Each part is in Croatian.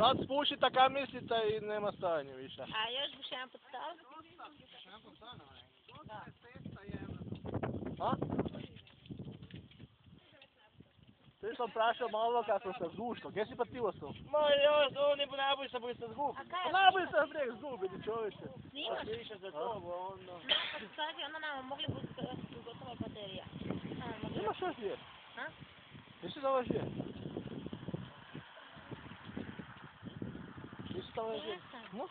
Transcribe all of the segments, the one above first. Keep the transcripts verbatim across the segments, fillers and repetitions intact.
Sad spuši ta kamislica i nema stajanja više. A još biš jedan put stao? A? Ti sam prašao malo kako se zgušlo, gdje si pa ti ostao? Ma ja, on ne naboj se, boj se zgubi. A kaj Pa je? naboj se brijeg zgubiti čovječe. Snimaš? A više za to, onda. Kad stavi, onda nama mogli biti gotova baterija. Nama mogli... Imaš još dvije? A? Nisi za ovaj dvije? Nisi za ovaj dvije? Jesam. No?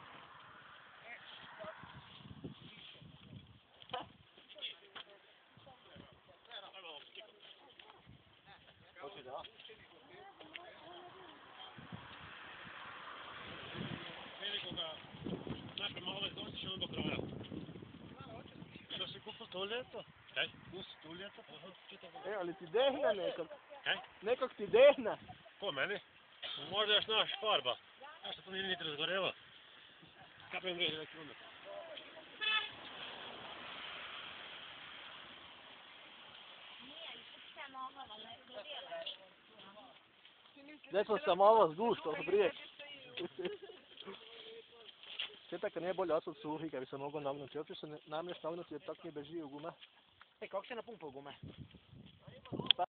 Hoće da? Velikoga, naše malo je dostići on do kraja. Što si kupio to ljeto? Kaj? Kusi to ljeto? E, ali ti dehna nekak. Kaj? Nekak ti dehna. Ko meni? Možda još naš farba. Ja što to nije niti razgoreva. Kapijem reći da kilometra. Gdje sam se malo zguštao brijeg. Sjeta kad nije bolje odsad suhi, kad bi se mogao nagnuti. Uopće se ne namješ nagnuti jer tak nije beži u gume. E, kako se napumpao gume?